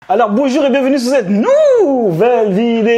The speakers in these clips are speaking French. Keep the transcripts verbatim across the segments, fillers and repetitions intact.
Alors bonjour et bienvenue sur cette nouvelle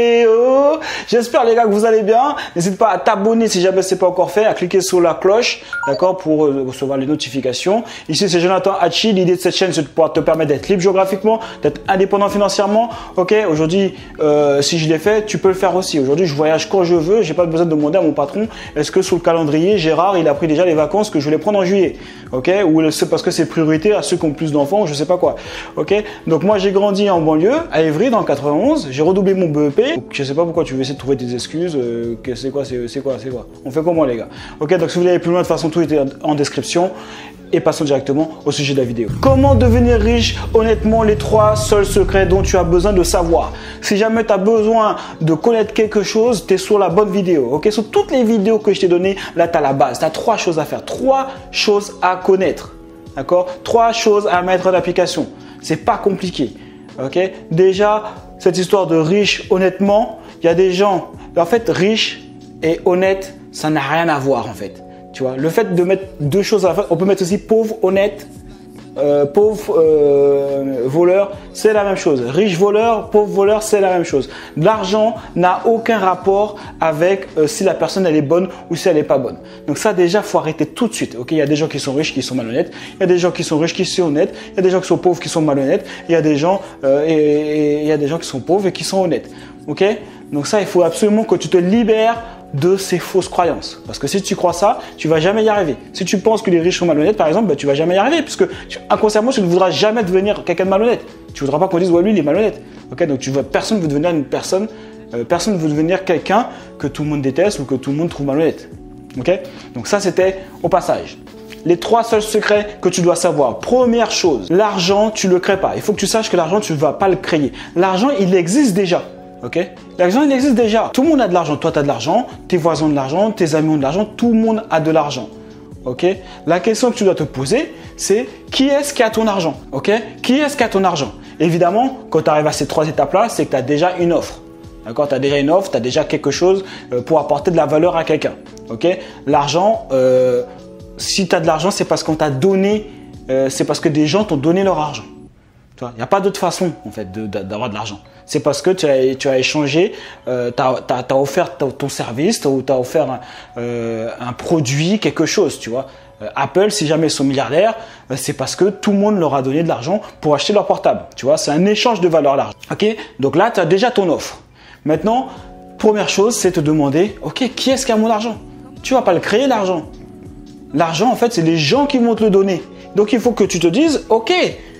vidéo. J'espère les gars que vous allez bien. N'hésite pas à t'abonner si jamais ce n'est pas encore fait, à cliquer sur la cloche, d'accord, pour recevoir les notifications. Ici c'est Jonathan Hachi. L'idée de cette chaîne c'est de pouvoir te permettre d'être libre géographiquement, d'être indépendant financièrement. Ok, aujourd'hui euh, si je l'ai fait, tu peux le faire aussi. Aujourd'hui je voyage quand je veux, j'ai pas besoin de demander à mon patron est-ce que sur le calendrier Gérard il a pris déjà les vacances que je voulais prendre en juillet. Ok, ou c'est parce que c'est priorité à ceux qui ont plus d'enfants, je sais pas quoi. Ok, donc moi j'ai grandi en banlieue, à Évry dans le quatre-vingt-onze, j'ai redoublé mon B E P. Donc, je sais pas pourquoi tu veux essayer de trouver des excuses. Euh, c'est quoi, c'est quoi, c'est quoi On fait comment les gars? Ok, donc si vous voulez aller plus loin, de toute façon tout est en description. Et passons directement au sujet de la vidéo. Comment devenir riche? Honnêtement, les trois seuls secrets dont tu as besoin de savoir. Si jamais tu as besoin de connaître quelque chose, tu es sur la bonne vidéo. Ok, sur toutes les vidéos que je t'ai données, là tu as la base. Tu as trois choses à faire, trois choses à connaître. D'accord? Trois choses à mettre en application. C'est pas compliqué. Ok, déjà, cette histoire de riche, honnêtement, il y a des gens, en fait, riche et honnête, ça n'a rien à voir en fait. Tu vois, le fait de mettre deux choses à la fois, on peut mettre aussi pauvre, honnête, euh, pauvre, euh, voleur, c'est la même chose. Riche voleur, pauvre voleur, c'est la même chose. L'argent n'a aucun rapport avec euh, si la personne elle est bonne ou si elle n'est pas bonne. Donc ça déjà, faut arrêter tout de suite. Ok, il y a des gens qui sont riches qui sont malhonnêtes, il y a des gens qui sont riches qui sont honnêtes, il y a des gens qui sont pauvres qui sont malhonnêtes, il y a des gens euh, et, et, et il y a des gens qui sont pauvres et qui sont honnêtes. Ok, donc ça, il faut absolument que tu te libères de ces fausses croyances. Parce que si tu crois ça, tu vas jamais y arriver. Si tu penses que les riches sont malhonnêtes, par exemple, ben, tu vas jamais y arriver. Puisque tu, inconsciemment, tu ne voudras jamais devenir quelqu'un de malhonnête. Tu ne voudras pas qu'on dise, ouais, lui, il est malhonnête. Okay, donc tu veux, personne ne veut devenir une personne, euh, personne ne veut devenir quelqu'un que tout le monde déteste ou que tout le monde trouve malhonnête. Okay, donc ça, c'était au passage. Les trois seuls secrets que tu dois savoir. Première chose, l'argent, tu ne le crées pas. Il faut que tu saches que l'argent, tu ne vas pas le créer. L'argent, il existe déjà. Ok, l'argent il existe déjà. Tout le monde a de l'argent. Toi tu as de l'argent, tes voisins ont de l'argent, tes amis ont de l'argent, tout le monde a de l'argent. Ok, la question que tu dois te poser, c'est qui est-ce qui a ton argent? Ok, qui est-ce qui a ton argent? Évidemment, quand tu arrives à ces trois étapes-là, c'est que tu as déjà une offre. D'accord, tu as déjà une offre, tu as déjà quelque chose pour apporter de la valeur à quelqu'un. Ok, l'argent, euh, si tu as de l'argent, c'est parce qu'on t'a donné, euh, c'est parce que des gens t'ont donné leur argent. Il n'y a pas d'autre façon en fait d'avoir de, de l'argent. C'est parce que tu as, tu as échangé, euh, tu as, as, as offert ton service, tu as offert un, euh, un produit, quelque chose, tu vois. Euh, Apple, si jamais ils sont milliardaires, euh, c'est parce que tout le monde leur a donné de l'argent pour acheter leur portable. Tu vois, c'est un échange de valeur l'argent. Ok, donc là, tu as déjà ton offre. Maintenant, première chose, c'est te demander, ok, qui est-ce qui a mon argent? Tu vas pas le créer l'argent. L'argent, en fait, c'est les gens qui vont te le donner. Donc, il faut que tu te dises, ok,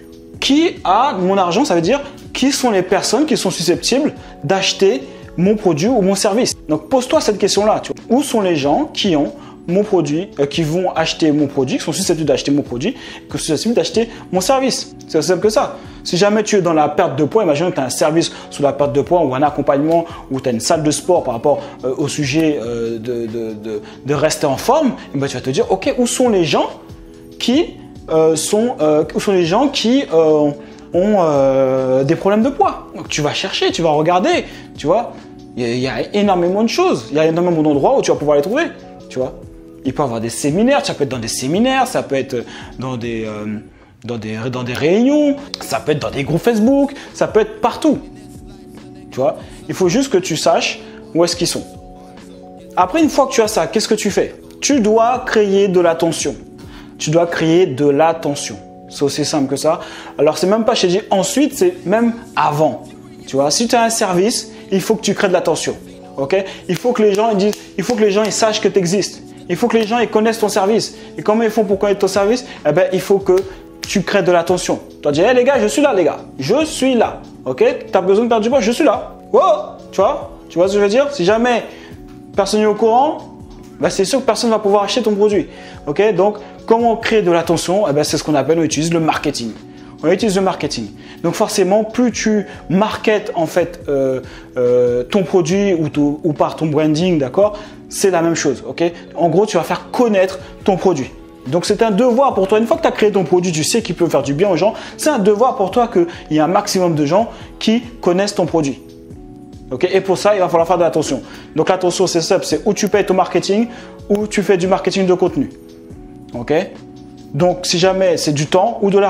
qui a mon argent? Ça veut dire qui sont les personnes qui sont susceptibles d'acheter mon produit ou mon service. Donc pose-toi cette question-là. Où sont les gens qui ont mon produit, euh, qui vont acheter mon produit, qui sont susceptibles d'acheter mon produit, qui sont susceptibles d'acheter mon service? C'est aussi simple que ça. Si jamais tu es dans la perte de poids, imagine que tu as un service sur la perte de poids ou un accompagnement ou tu as une salle de sport par rapport euh, au sujet euh, de, de, de, de rester en forme, et ben, tu vas te dire, ok, où sont les gens qui Euh, sont, euh, sont les gens qui euh, ont euh, des problèmes de poids. Donc, tu vas chercher, tu vas regarder, tu vois. Il y, y a énormément de choses, il y a énormément d'endroits où tu vas pouvoir les trouver, tu vois. Il peut y avoir des séminaires, ça peut être dans des séminaires, ça peut être dans des, euh, dans des, dans des réunions, ça peut être dans des groupes Facebook, ça peut être partout, tu vois. Il faut juste que tu saches où est-ce qu'ils sont. Après, une fois que tu as ça, qu'est-ce que tu fais? Tu dois créer de l'attention. Tu dois créer de l'attention. C'est aussi simple que ça. Alors, c'est même pas, je t'ai dit ensuite, c'est même avant. Tu vois, si tu as un service, il faut que tu crées de l'attention. Ok? Il faut que les gens ils disent, il faut que les gens ils sachent que tu existes. Il faut que les gens ils connaissent ton service. Et comment ils font pour connaître ton service? Eh ben, il faut que tu crées de l'attention. Tu vas dire, hey, les gars, je suis là, les gars. Je suis là. Ok? Tu as besoin de perdre du poids, je suis là. Wow! Tu vois? Tu vois ce que je veux dire? Si jamais personne n'est au courant, ben, c'est sûr que personne ne va pouvoir acheter ton produit. Ok? Donc, comment créer de l'attention? Eh ben, c'est ce qu'on appelle, on utilise le marketing. On utilise le marketing. Donc forcément, plus tu marketes en fait euh, euh, ton produit ou, to, ou par ton branding, d'accord, c'est la même chose. Ok? En gros, tu vas faire connaître ton produit. Donc c'est un devoir pour toi. Une fois que tu as créé ton produit, tu sais qu'il peut faire du bien aux gens. C'est un devoir pour toi qu'il y ait un maximum de gens qui connaissent ton produit. Okay? Et pour ça, il va falloir faire de l'attention. Donc l'attention, c'est simple, c'est où tu payes ton marketing ou tu fais du marketing de contenu. Ok? Donc si jamais c'est du temps ou de l'argent.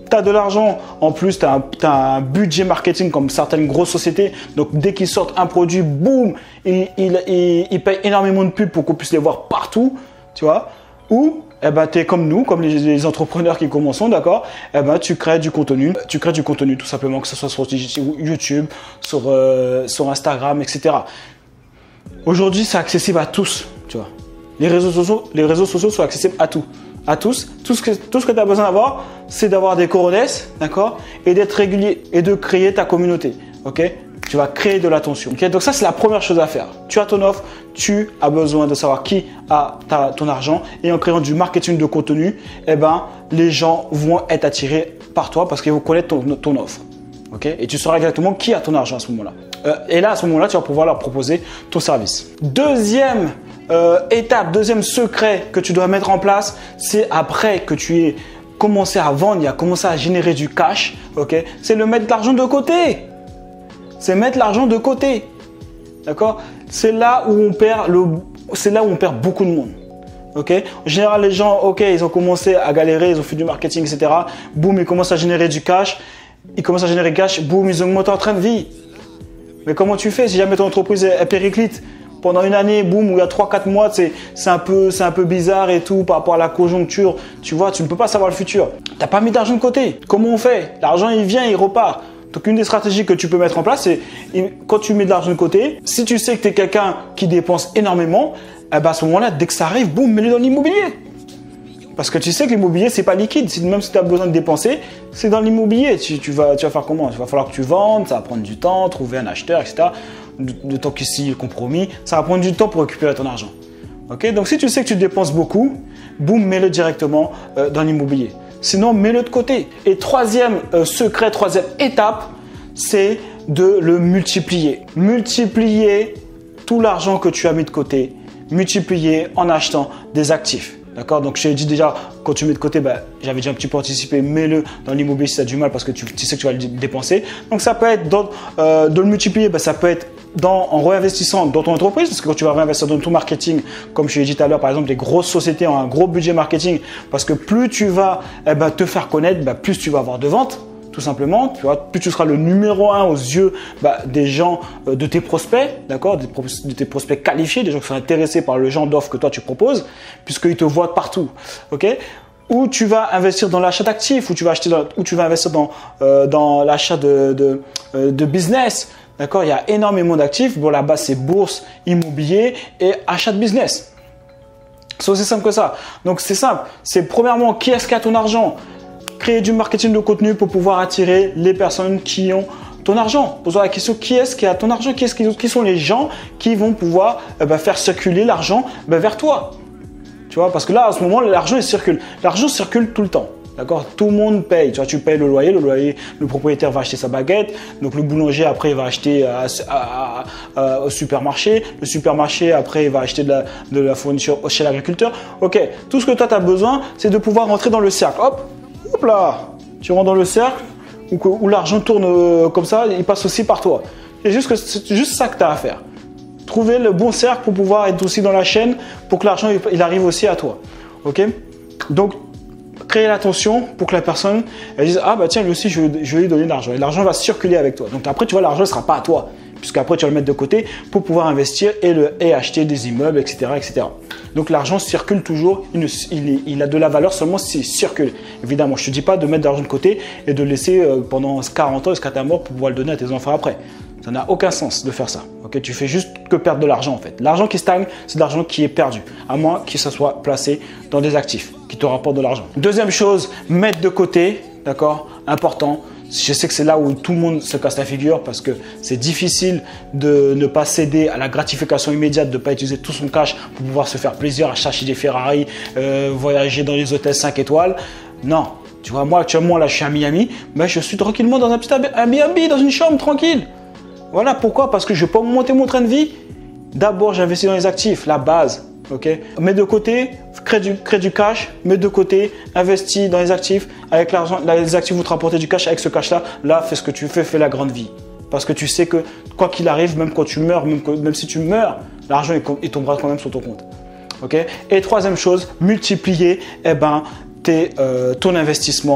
tu as de l'argent, en plus tu as, as un budget marketing comme certaines grosses sociétés. Donc dès qu'ils sortent un produit, boum, ils, ils, ils, ils payent énormément de pubs pour qu'on puisse les voir partout, tu vois. Ou eh ben, tu es comme nous, comme les, les entrepreneurs qui commençons, d'accord, eh ben, tu crées du contenu, tu crées du contenu tout simplement, que ce soit sur YouTube, sur, euh, sur Instagram, et cetera. Aujourd'hui, c'est accessible à tous, tu vois. Les réseaux sociaux, les réseaux sociaux sont accessibles à tout, à tous. Tout ce que, tout ce que tu as besoin d'avoir, c'est d'avoir des coronesses, d'accord, et d'être régulier et de créer ta communauté, ok. Tu vas créer de l'attention. Okay, donc ça, c'est la première chose à faire. Tu as ton offre, tu as besoin de savoir qui a ta, ton argent. Et en créant du marketing de contenu, eh ben, les gens vont être attirés par toi parce qu'ils vont connaître ton, ton offre. Okay, et tu sauras exactement qui a ton argent à ce moment-là. Euh, et là, à ce moment-là, tu vas pouvoir leur proposer ton service. Deuxième euh, étape, deuxième secret que tu dois mettre en place, c'est après que tu aies commencé à vendre, il a commencé à générer du cash, okay, c'est de mettre de l'argent de côté. C'est mettre l'argent de côté, d'accord? C'est là où on perd le, c'est là où on perd beaucoup de monde, ok? En général, les gens, ok, ils ont commencé à galérer, ils ont fait du marketing, et cetera. Boum, ils commencent à générer du cash, ils commencent à générer du cash, boum, ils augmentent en train de vie. Mais comment tu fais si jamais ton entreprise est périclite pendant une année, boum, où il y a trois quatre mois, c'est un peu, c'est un peu bizarre et tout par rapport à la conjoncture, tu vois, tu ne peux pas savoir le futur. Tu n'as pas mis d'argent de côté. Comment on fait? L'argent, il vient, il repart. Donc, une des stratégies que tu peux mettre en place, c'est quand tu mets de l'argent de côté, si tu sais que tu es quelqu'un qui dépense énormément, eh ben à ce moment-là, dès que ça arrive, boum, mets-le dans l'immobilier. Parce que tu sais que l'immobilier, c'est pas liquide. Même si tu as besoin de dépenser, c'est dans l'immobilier. Tu, tu, vas, tu vas faire comment? Il va falloir que tu vendes, ça va prendre du temps, trouver un acheteur, et cetera. De temps qu'ici, le compromis, ça va prendre du temps pour récupérer ton argent. Okay, donc, si tu sais que tu dépenses beaucoup, boum, mets-le directement euh, dans l'immobilier. Sinon, mets-le de côté. Et troisième euh, secret, troisième étape, c'est de le multiplier. Multiplier tout l'argent que tu as mis de côté, multiplier en achetant des actifs. D'accord? Donc, je t'ai dit déjà, quand tu mets de côté, ben, j'avais déjà un petit peu anticipé, mets-le dans l'immobilier si tu as du mal parce que tu, tu sais que tu vas le dépenser. Donc, ça peut être dans, euh, de le multiplier, ben, ça peut être dans, en réinvestissant dans ton entreprise, parce que quand tu vas réinvestir dans ton marketing, comme je l'ai dit tout à l'heure, par exemple, des grosses sociétés ont un gros budget marketing, parce que plus tu vas eh ben, te faire connaître, ben, plus tu vas avoir de ventes. Tout simplement, tu vois, plus tu seras le numéro un aux yeux bah, des gens, euh, de tes prospects, d'accord, de, de tes prospects qualifiés, des gens qui sont intéressés par le genre d'offre que toi tu proposes, puisqu'ils te voient partout, ok? Ou tu vas investir dans l'achat d'actifs, ou tu vas acheter, dans, ou tu vas investir dans euh, dans l'achat de de, euh, de business, d'accord? Il y a énormément d'actifs. Bon, là-bas c'est bourse, immobilier et achat de business. C'est aussi simple que ça. Donc c'est simple. C'est premièrement qui est-ce qui a ton argent? Créer du marketing de contenu pour pouvoir attirer les personnes qui ont ton argent. Pose-toi la question, qui est-ce qui a ton argent? Qui, est-ce qui, qui sont les gens qui vont pouvoir eh ben, faire circuler l'argent ben, vers toi? Tu vois, parce que là, à ce moment, l'argent il circule. L'argent circule tout le temps. D'accord? Tout le monde paye. Tu vois, tu payes le loyer, le loyer, le propriétaire va acheter sa baguette. Donc, le boulanger, après, il va acheter à, à, à, au supermarché. Le supermarché, après, il va acheter de la, de la fourniture chez l'agriculteur. Ok, tout ce que toi, tu as besoin, c'est de pouvoir rentrer dans le cercle. Hop! Hop là, tu rentres dans le cercle où, où l'argent tourne euh, comme ça, il passe aussi par toi. C'est juste, que, c'est juste ça que tu as à faire. Trouver le bon cercle pour pouvoir être aussi dans la chaîne pour que l'argent il, il arrive aussi à toi. Ok? Donc, créer l'attention pour que la personne elle dise ah bah tiens, lui aussi, je, je vais lui donner de l'argent. Et l'argent va circuler avec toi. Donc après, tu vois, l'argent ne sera pas à toi. Puisqu'après, tu vas le mettre de côté pour pouvoir investir et, le, et acheter des immeubles, et cetera et cetera. Donc, l'argent circule toujours. Il, ne, il, il a de la valeur seulement s'il circule. Évidemment, je ne te dis pas de mettre de l'argent de côté et de laisser euh, pendant quarante ans jusqu'à ta mort pour pouvoir le donner à tes enfants après. Ça n'a aucun sens de faire ça. Okay, tu fais juste que perdre de l'argent en fait. L'argent qui stagne, c'est de l'argent qui est perdu. À moins que ça soit placé dans des actifs qui te rapportent de l'argent. Deuxième chose, mettre de côté, d'accord, important. Je sais que c'est là où tout le monde se casse la figure parce que c'est difficile de ne pas céder à la gratification immédiate, de ne pas utiliser tout son cash pour pouvoir se faire plaisir, acheter des Ferrari, euh, voyager dans les hôtels cinq étoiles. Non, tu vois, moi actuellement là je suis à Miami, mais je suis tranquillement dans un petit Airbnb, dans une chambre tranquille. Voilà pourquoi, parce que je peux monter mon train de vie. D'abord j'investis dans les actifs, la base. Ok, mets de côté, crée du, crée du cash, mets de côté, investis dans les actifs. Avec l'argent, les actifs vont te rapporter du cash. Avec ce cash-là, là, fais ce que tu fais, fais la grande vie. Parce que tu sais que quoi qu'il arrive, même quand tu meurs, même, même si tu meurs, l'argent il, il tombera quand même sur ton compte. Ok. Et troisième chose, multiplier, eh ben, tes, euh, ton investissement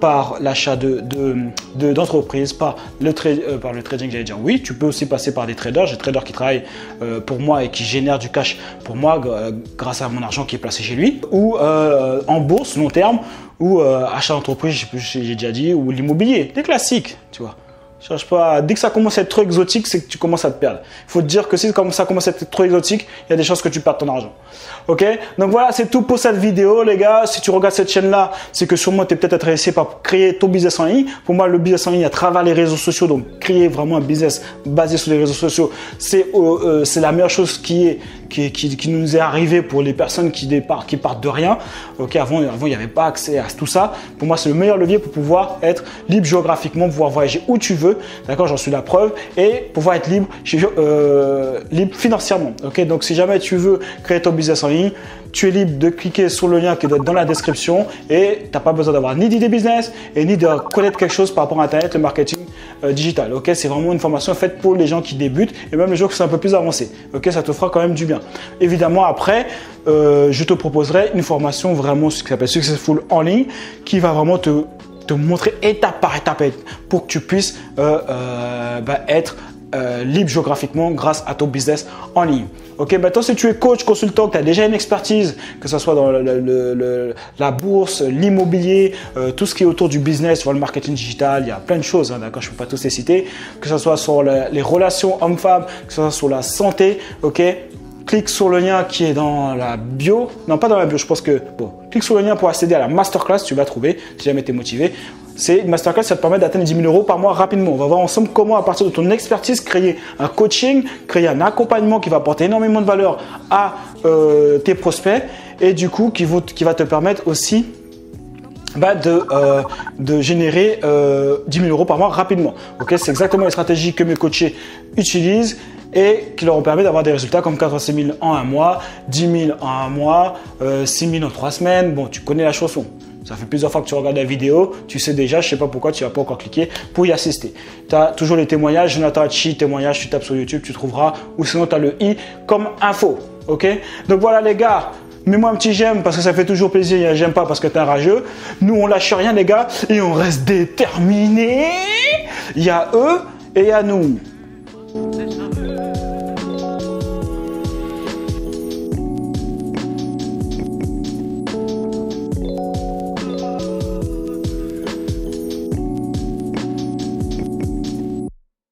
par l'achat de, de, de, d'entreprises, par, le euh, par le trading, j'allais dire. Oui, tu peux aussi passer par des traders. J'ai des traders qui travaillent euh, pour moi et qui génèrent du cash pour moi euh, grâce à mon argent qui est placé chez lui. Ou euh, en bourse, long terme, ou euh, achat d'entreprise, j'ai déjà dit, ou l'immobilier. Des classiques, tu vois. Cherche pas. Dès que ça commence à être trop exotique, c'est que tu commences à te perdre. Il faut te dire que si ça commence à être trop exotique, il y a des chances que tu perdes ton argent. Ok? Donc voilà, c'est tout pour cette vidéo, les gars. Si tu regardes cette chaîne-là, c'est que sûrement tu es peut-être intéressé par créer ton business en ligne. Pour moi, le business en ligne à travers les réseaux sociaux, donc créer vraiment un business basé sur les réseaux sociaux, c'est euh, euh, c'est la meilleure chose qui est qui, qui, qui nous est arrivée pour les personnes qui départent, qui partent de rien. Ok? Avant, avant, il n'y avait pas accès à tout ça. Pour moi, c'est le meilleur levier pour pouvoir être libre géographiquement, pouvoir voyager où tu veux. D'accord, j'en suis la preuve, et pouvoir être libre, euh, libre financièrement. Ok, donc si jamais tu veux créer ton business en ligne, tu es libre de cliquer sur le lien qui doit être dans la description et tu n'as pas besoin d'avoir ni d'idée business et ni de connaître quelque chose par rapport à Internet, le marketing euh, digital. Ok, c'est vraiment une formation faite pour les gens qui débutent et même les gens qui sont un peu plus avancés. Ok, ça te fera quand même du bien. Évidemment, après, euh, je te proposerai une formation vraiment ce qui s'appelle Successful en ligne qui va vraiment te te montrer étape par étape pour que tu puisses euh, euh, bah, être euh, libre géographiquement grâce à ton business en ligne. Ok, maintenant si tu es coach, consultant, que tu as déjà une expertise, que ce soit dans le, le, le, la bourse, l'immobilier, euh, tout ce qui est autour du business, sur le marketing digital, il y a plein de choses, hein, d'accord, je ne peux pas tous les citer, que ce soit sur le, les relations hommes-femmes, que ce soit sur la santé, ok. Clique sur le lien qui est dans la bio. Non, pas dans la bio, je pense que… Bon, clique sur le lien pour accéder à la masterclass, tu vas trouver, si jamais tu es motivé. C'est une masterclass, ça te permet d'atteindre dix mille euros par mois rapidement. On va voir ensemble comment, à partir de ton expertise, créer un coaching, créer un accompagnement qui va apporter énormément de valeur à euh, tes prospects et du coup, qui, vaut, qui va te permettre aussi bah de, euh, de générer euh, dix mille euros par mois rapidement. Ok, c'est exactement les stratégies que mes coachés utilisent et qui leur permet d'avoir des résultats comme quatre-vingt-six mille en un mois, dix mille en un mois, euh, six mille en trois semaines. Bon, tu connais la chanson. Ça fait plusieurs fois que tu regardes la vidéo, tu sais déjà, je ne sais pas pourquoi tu n'as pas encore cliqué pour y assister. Tu as toujours les témoignages, Jonathan Hachi, témoignages, tu tapes sur YouTube, tu trouveras, ou sinon tu as le i comme info. Ok? Donc voilà les gars. Mets-moi un petit j'aime parce que ça fait toujours plaisir. Il y a j'aime pas parce que t'es un rageux. Nous, on lâche rien, les gars, et on reste déterminés. Il y a eux et il y a nous.